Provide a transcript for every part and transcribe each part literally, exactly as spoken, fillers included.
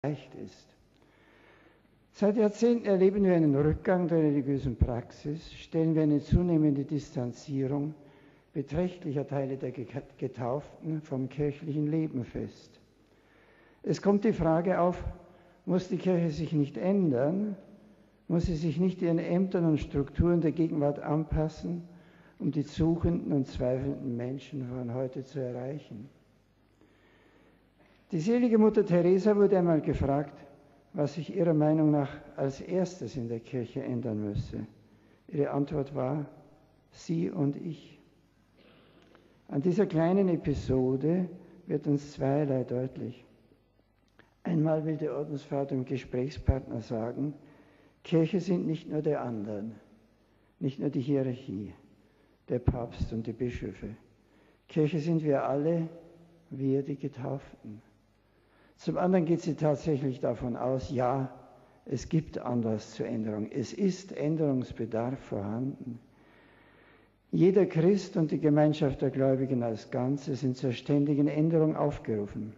erreicht ist. Seit Jahrzehnten erleben wir einen Rückgang der religiösen Praxis, stellen wir eine zunehmende Distanzierung beträchtlicher Teile der Getauften vom kirchlichen Leben fest. Es kommt die Frage auf, muss die Kirche sich nicht ändern? Muss sie sich nicht ihren Ämtern und Strukturen der Gegenwart anpassen, um die suchenden und zweifelnden Menschen von heute zu erreichen? Die selige Mutter Teresa wurde einmal gefragt, was sich ihrer Meinung nach als erstes in der Kirche ändern müsse. Ihre Antwort war, sie und ich. An dieser kleinen Episode wird uns zweierlei deutlich. Einmal will der Ordensvater dem Gesprächspartner sagen, Kirche sind nicht nur der anderen, nicht nur die Hierarchie, der Papst und die Bischöfe. Kirche sind wir alle, wir die Getauften. Zum anderen geht sie tatsächlich davon aus, ja, es gibt Anlass zur Änderung. Es ist Änderungsbedarf vorhanden. Jeder Christ und die Gemeinschaft der Gläubigen als Ganze sind zur ständigen Änderung aufgerufen.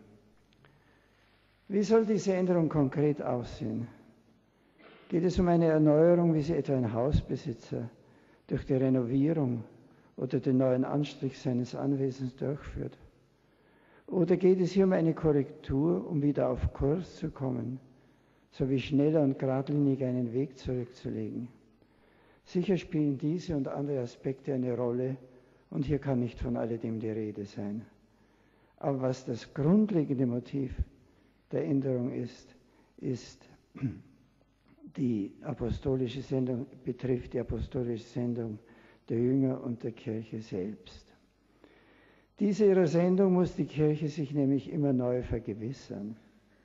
Wie soll diese Änderung konkret aussehen? Geht es um eine Erneuerung, wie sie etwa ein Hausbesitzer durch die Renovierung oder den neuen Anstrich seines Anwesens durchführt? Oder geht es hier um eine Korrektur, um wieder auf Kurs zu kommen, sowie schneller und geradliniger einen Weg zurückzulegen? Sicher spielen diese und andere Aspekte eine Rolle und hier kann nicht von alledem die Rede sein. Aber was das grundlegende Motiv der Änderung ist, ist die apostolische Sendung, betrifft die apostolische Sendung der Jünger und der Kirche selbst. Diese ihrer Sendung muss die Kirche sich nämlich immer neu vergewissern.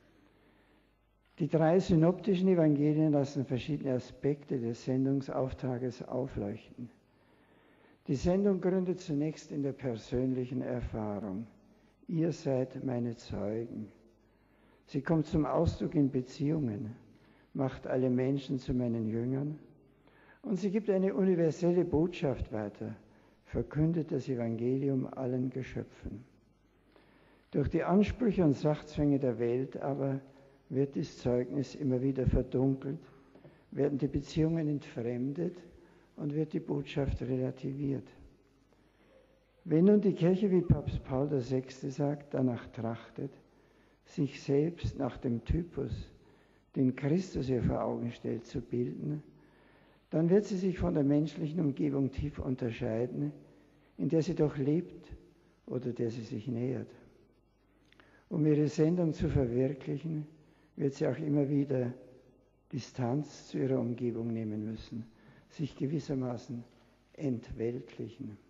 Die drei synoptischen Evangelien lassen verschiedene Aspekte des Sendungsauftrages aufleuchten. Die Sendung gründet zunächst in der persönlichen Erfahrung. Ihr seid meine Zeugen. Sie kommt zum Ausdruck in Beziehungen, macht alle Menschen zu meinen Jüngern und sie gibt eine universelle Botschaft weiter, verkündet das Evangelium allen Geschöpfen. Durch die Ansprüche und Sachzwänge der Welt aber wird das Zeugnis immer wieder verdunkelt, werden die Beziehungen entfremdet und wird die Botschaft relativiert. Wenn nun die Kirche, wie Papst Paul der Sechste sagt, danach trachtet, sich selbst nach dem Typus, den Christus ihr vor Augen stellt, zu bilden, dann wird sie sich von der menschlichen Umgebung tief unterscheiden, in der sie doch lebt oder der sie sich nähert. Um ihre Sendung zu verwirklichen, wird sie auch immer wieder Distanz zu ihrer Umgebung nehmen müssen, sich gewissermaßen entweltlichen.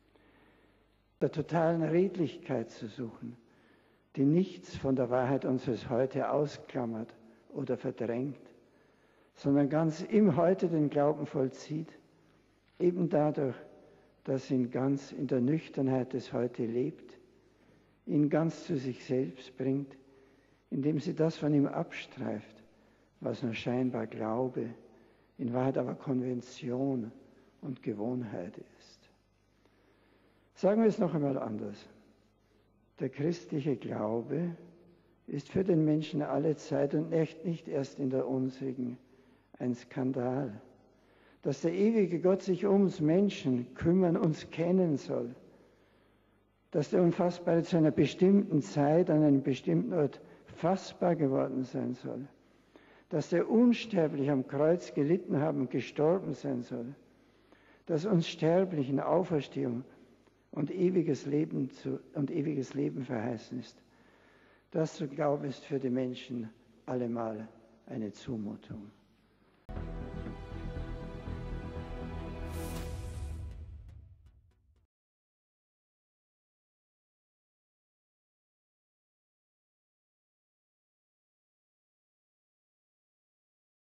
Der totalen Redlichkeit zu suchen, die nichts von der Wahrheit unseres Heute ausklammert oder verdrängt, sondern ganz im Heute den Glauben vollzieht, eben dadurch, dass ihn ganz in der Nüchternheit des Heute lebt, ihn ganz zu sich selbst bringt, indem sie das von ihm abstreift, was nur scheinbar Glaube, in Wahrheit aber Konvention und Gewohnheit ist. Sagen wir es noch einmal anders. Der christliche Glaube ist für den Menschen alle Zeit und echt nicht erst in der unsrigen ein Skandal. Dass der ewige Gott sich um uns Menschen kümmern, uns kennen soll. Dass der Unfassbare zu einer bestimmten Zeit an einem bestimmten Ort fassbar geworden sein soll. Dass der Unsterbliche am Kreuz gelitten haben und gestorben sein soll. Dass uns Sterblichen Auferstehung und ewiges Leben, zu, und ewiges Leben verheißen ist. Das zu glauben ist für die Menschen allemal eine Zumutung.